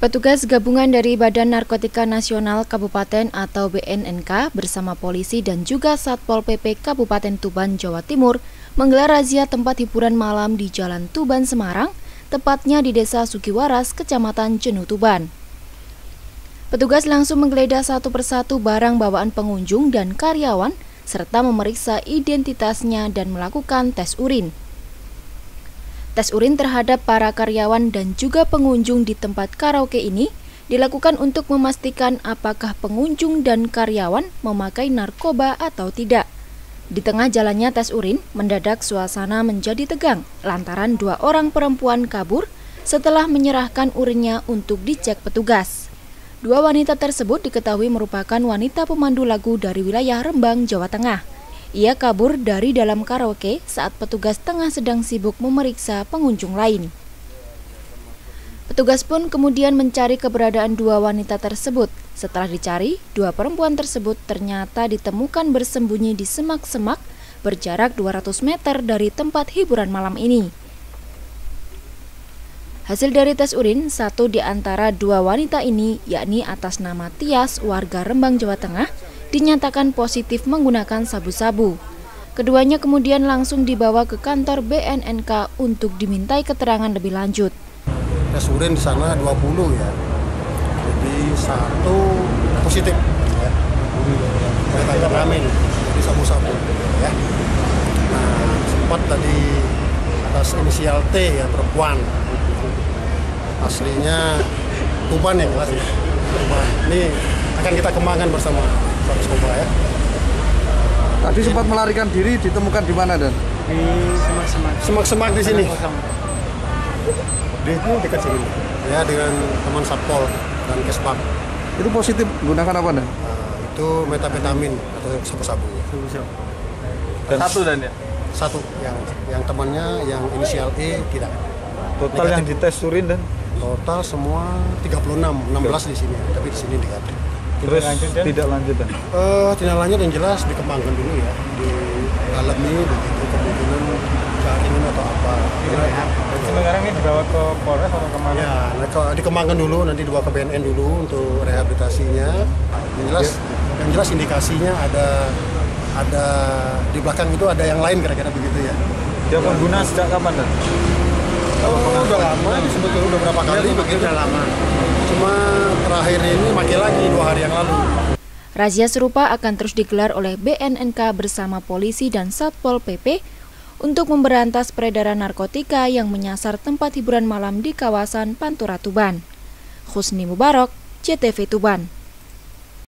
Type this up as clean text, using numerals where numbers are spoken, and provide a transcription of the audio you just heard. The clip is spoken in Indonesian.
Petugas gabungan dari Badan Narkotika Nasional Kabupaten atau BNNK bersama polisi dan juga Satpol PP Kabupaten Tuban, Jawa Timur menggelar razia tempat hiburan malam di Jalan Tuban, Semarang, tepatnya di Desa Sugiwaras, Kecamatan Jenuh, Tuban. Petugas langsung menggeledah satu persatu barang bawaan pengunjung dan karyawan serta memeriksa identitasnya dan melakukan tes urin. Tes urin terhadap para karyawan dan juga pengunjung di tempat karaoke ini dilakukan untuk memastikan apakah pengunjung dan karyawan memakai narkoba atau tidak. Di tengah jalannya tes urin, mendadak suasana menjadi tegang lantaran dua orang perempuan kabur setelah menyerahkan urinnya untuk dicek petugas. Dua wanita tersebut diketahui merupakan wanita pemandu lagu dari wilayah Rembang, Jawa Tengah. Ia kabur dari dalam karaoke saat petugas tengah sedang sibuk memeriksa pengunjung lain. Petugas pun kemudian mencari keberadaan dua wanita tersebut. Setelah dicari, dua perempuan tersebut ternyata ditemukan bersembunyi di semak-semak berjarak 200 meter dari tempat hiburan malam ini. Hasil dari tes urin, satu di antara dua wanita ini, yakni atas nama Tias, warga Rembang, Jawa Tengah, dinyatakan positif menggunakan sabu-sabu. Keduanya kemudian langsung dibawa ke kantor BNNK untuk dimintai keterangan lebih lanjut. Tes urin di sana 20 ya, jadi satu positif ya, methamphetamine, jadi sabu-sabu ya. Nah, sempat tadi atas inisial T ya, perempuan, aslinya Tuban ya kelas ya, Tuban. Ini akan kita kembangkan bersama Satgas Koba ya. Tadi sempat melarikan diri, ditemukan di mana Dan? Di semak-semak di sini. Di dekat sini. Ya, dengan teman Satpol dan Kesbag. Itu positif menggunakan apa Dan? Itu methamphetamine atau sabu-sabu. Dan satu Dan ya? Satu, yang temannya yang inisial E tidak. Total negatif. Yang dites urin Dan? Total semua 36, 16 di sini, tapi di sini negatif. Terus tidak lanjut Dan? Tidak lanjut, yang jelas dikembangkan dulu ya, di dalam ini begitu kemungkinan jaringan atau apa. Sekarang ini dibawa ke Polres atau kemana? Ya, dikembangkan dulu, nanti dibawa ke BNN dulu untuk rehabilitasinya. Yang jelas indikasinya ada di belakang itu ada yang lain kira-kira begitu ya. Dia pengguna sejak kapan Dan? Udah lama, sebetulnya udah berapa kali begitu. Udah lama. Cuma terakhir ini makin lagi 2 hari yang lalu. Razia serupa akan terus digelar oleh BNNK bersama polisi dan Satpol PP untuk memberantas peredaran narkotika yang menyasar tempat hiburan malam di kawasan Pantura Tuban. Husni Mubarak, JTV Tuban.